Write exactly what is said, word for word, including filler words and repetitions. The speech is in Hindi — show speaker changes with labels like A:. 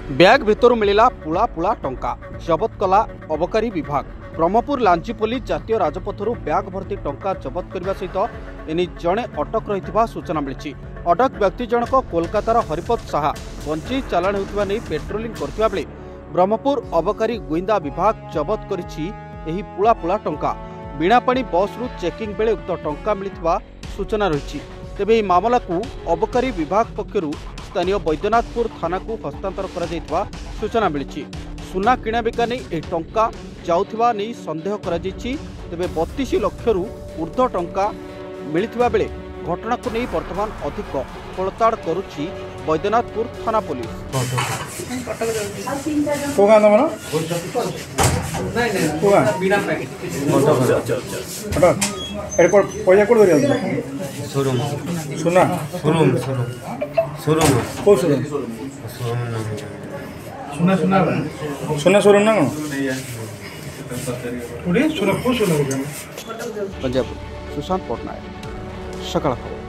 A: ब्याग भितर मिला पुला पुला टंका जबत कला अबकारी विभाग। ब्रह्मपुर लांची पुलिस जातीय राजपथरू ब्याग भर्ती टंका जबत करने सहित एने जड़े अटक रही सूचना मिली। अटक व्यक्ति जनक कोलकातार हरिपद साहा बंची चालाण होता नहीं पेट्रोलिंग करथिबा बेले ब्रह्मपुर अबकारी गुइंदा विभाग जबत करिछि एही पुला पुला टंका। बीणापाणी बस रु चेकिंग बेले उक्त टंका मिलिथिबा सूचना रही। तेबे एही मामला को अबकारी विभाग पक्षरु स्थानीय बैद्यनाथपुर थाना को हस्तांतर करा जायतिबा सूचना मिली। सुना किणा बिका नहीं एही टंका जाउथिबा नहीं संदेह करा जायछि। तेबे बत्तीस लाख रु ऊर्ध्व टंका मिलिथिबा बेले घटना को नहीं वर्तमान अधिक खोलताड़ करुछि बैद्यनाथपुर थाना पुलिस।
B: सुना सुना शोरूम ना
A: पंजाब सुशांत पटनायक सकाळ खबर।